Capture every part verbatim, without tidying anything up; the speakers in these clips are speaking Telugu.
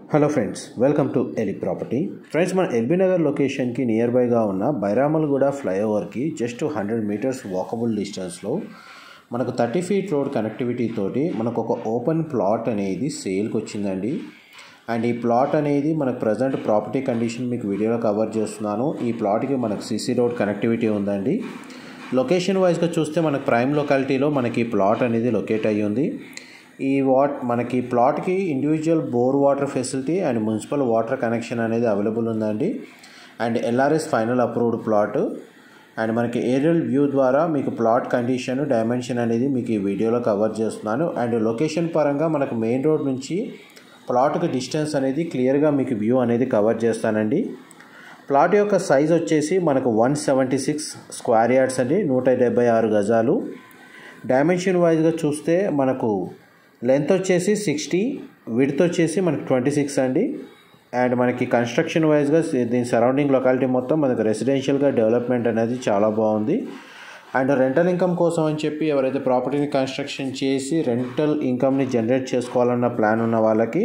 Hello friends, welcome to Elip property. Friends, మన ఎల్ బి నగర్ లొకేషన్కి నియర్ బైగా ఉన్న బైరామల్గూడ ఫ్లైఓవర్కి జస్ట్ హండ్రెడ్ మీటర్స్ వాకబుల్ డిస్టెన్స్లో మనకు థర్టీ ఫీట్ రోడ్ కనెక్టివిటీ తోటి మనకు ఒక ఓపెన్ ప్లాట్ అనేది సేల్కి వచ్చిందండి. అండ్ ఈ ప్లాట్ అనేది మనకు ప్రజెంట్ ప్రాపర్టీ కండిషన్ మీకు వీడియోలో కవర్ చేస్తున్నాను. ఈ ప్లాట్కి మనకు సీసీ రోడ్ కనెక్టివిటీ ఉందండి. లొకేషన్ వైజ్గా చూస్తే మనకు ప్రైమ్ లొకాలిటీలో మనకి ప్లాట్ అనేది లొకేట్ అయ్యి ఉంది. ఈ వాట్ మనకి ప్లాట్కి individual bore water facility and municipal water connection అనేది అవైలబుల్ ఉందండి. And LRS final approved plot. And మనకి ఏరియల్ వ్యూ ద్వారా మీకు ప్లాట్ కండిషన్, డైమెన్షన్ అనేది మీకు ఈ వీడియోలో కవర్ చేస్తున్నాను. అండ్ లొకేషన్ పరంగా మనకు మెయిన్ రోడ్ నుంచి ప్లాట్కి డిస్టెన్స్ అనేది క్లియర్గా మీకు వ్యూ అనేది కవర్ చేస్తానండి. ప్లాట్ యొక్క సైజ్ వచ్చేసి మనకు one seventy six square yards అండి, నూట డెబ్బై ఆరు గజాలు. డైమెన్షన్ వైజ్గా చూస్తే మనకు లెంత్ వచ్చేసి సిక్స్టీ, విడ్త్ వచ్చేసి మనకి ట్వంటీ సిక్స్ అండి. అండ్ మనకి కన్స్ట్రక్షన్ వైజ్గా దీని సరౌండింగ్ లొకాలిటీ మొత్తం మనకు రెసిడెన్షియల్గా డెవలప్మెంట్ అనేది చాలా బాగుంది. అండ్ రెంటల్ ఇన్కమ్ కోసం అని చెప్పి ఎవరైతే ప్రాపర్టీని కన్స్ట్రక్షన్ చేసి రెంటల్ ఇన్కమ్ని జనరేట్ చేసుకోవాలన్న ప్లాన్ ఉన్న వాళ్ళకి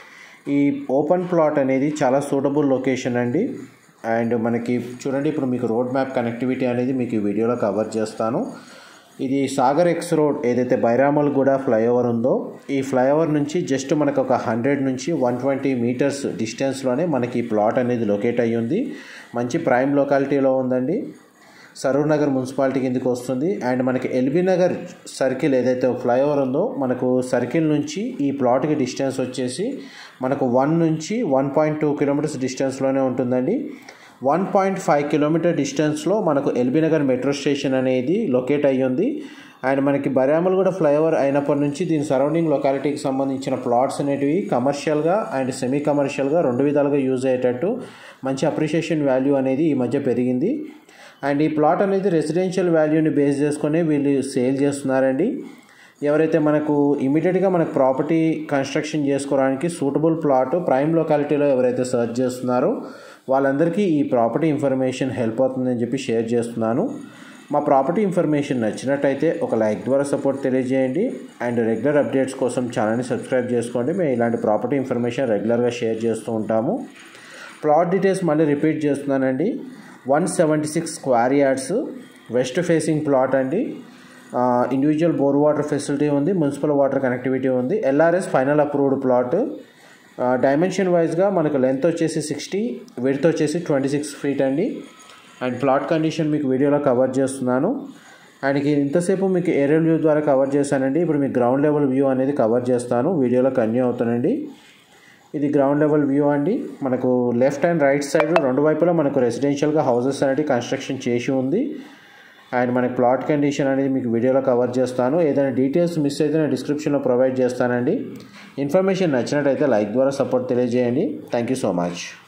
ఈ ఓపెన్ ప్లాట్ అనేది చాలా సూటబుల్ లొకేషన్ అండి. అండ్ మనకి చూడండి, ఇప్పుడు మీకు రోడ్ మ్యాప్ కనెక్టివిటీ అనేది మీకు ఈ వీడియోలో కవర్ చేస్తాను. ఇది సాగర్ ఎక్స్ రోడ్ ఏదైతే బైరామల్గూడ ఫ్లైఓవర్ ఉందో, ఈ ఫ్లైఓవర్ నుంచి జస్ట్ మనకు ఒక హండ్రెడ్ నుంచి వన్ ట్వంటీ మీటర్స్ డిస్టెన్స్లోనే మనకి ఈ ప్లాట్ అనేది లొకేట్ అయ్యి ఉంది. మంచి ప్రైమ్ లొకాలిటీలో ఉందండి. సరూర్ నగర్ మున్సిపాలిటీ కిందకి వస్తుంది. అండ్ మనకి ఎల్.బి. నగర్ సర్కిల్ ఏదైతే ఫ్లైఓవర్ ఉందో, మనకు సర్కిల్ నుంచి ఈ ప్లాట్కి డిస్టెన్స్ వచ్చేసి మనకు వన్ నుంచి వన్ పాయింట్ టూ కిలోమీటర్స్ డిస్టెన్స్లోనే ఉంటుందండి. వన్ పాయింట్ ఫైవ్ కిలోమీటర్ డిస్టెన్స్లో మనకు ఎల్.బి. నగర్ మెట్రో స్టేషన్ అనేది లొకేట్ అయ్యి ఉంది. అండ్ మనకి బైరామల్గూడ ఫ్లైఓవర్ అయినప్పటి నుంచి దీని సరౌండింగ్ లొకాలిటీకి సంబంధించిన ప్లాట్స్ అనేటివి కమర్షియల్గా అండ్ సెమీ కమర్షియల్గా రెండు విధాలుగా యూజ్ అయ్యేటట్టు మంచి అప్రిషియేషన్ వాల్యూ అనేది ఈ మధ్య పెరిగింది. అండ్ ఈ ప్లాట్ అనేది రెసిడెన్షియల్ వాల్యూని బేస్ చేసుకొని వీళ్ళు సేల్ చేస్తున్నారండి. ఎవరైతే మనకు ఇమీడియట్గా మనకు ప్రాపర్టీ కన్స్ట్రక్షన్ చేసుకోవడానికి సూటబుల్ ప్లాట్ ప్రైమ్ లొకాలిటీలో ఎవరైతే సర్చ్ చేస్తున్నారో వాళ్ళందరికీ ఈ ప్రాపర్టీ ఇన్ఫర్మేషన్ హెల్ప్ అవుతుందని చెప్పి షేర్ చేస్తున్నాను. మా ప్రాపర్టీ ఇన్ఫర్మేషన్ నచ్చినట్టయితే ఒక లైక్ ద్వారా సపోర్ట్ తెలియజేయండి. అండ్ రెగ్యులర్ అప్డేట్స్ కోసం ఛానల్ని సబ్స్క్రైబ్ చేసుకోండి. మేము ఇలాంటి ప్రాపర్టీ ఇన్ఫర్మేషన్ రెగ్యులర్గా షేర్ చేస్తూ ఉంటాము. ప్లాట్ డీటెయిల్స్ మళ్ళీ రిపీట్ చేస్తున్నానండి. One seventy six square yards, west facing plot అండి. ఇండివిజువల్ బోర్ వాటర్ ఫెసిలిటీ ఉంది, మున్సిపల్ వాటర్ కనెక్టివిటీ ఉంది. LRS final approved plot. Dimension వైజ్గా మనకు లెంత్ వచ్చేసి సిక్స్టీ, విడ్త్ వచ్చేసి ట్వంటీ సిక్స్ ఫీట్ అండి. అండ్ ప్లాట్ కండిషన్ మీకు వీడియోలో కవర్ చేస్తున్నాను. అండ్ ఇంతసేపు మీకు ఏరియల్ వ్యూ ద్వారా కవర్ చేశానండి. ఇప్పుడు మీకు గ్రౌండ్ లెవెల్ వ్యూ అనేది కవర్ చేస్తాను, వీడియోలో కంటిన్యూ అవుతానండి. ఇది గ్రౌండ్ లెవెల్ వ్యూ అండి. మనకు లెఫ్ట్ అండ్ రైట్ సైడ్ రెండు వైపులా మనకు రెసిడెన్షియల్గా హౌసెస్ అనేది కన్స్ట్రక్షన్ చేసి ఉంది. అండ్ మనకి ప్లాట్ కండిషన్ అనేది మీకు వీడియోలో కవర్ చేస్తాను. ఏదైనా డీటెయిల్స్ మిస్ అయితే నేను డిస్క్రిప్షన్లో ప్రొవైడ్ చేస్తానండి. ఇన్ఫర్మేషన్ నచ్చినట్టయితే లైక్ ద్వారా సపోర్ట్ తెలియజేయండి. Thank you so much.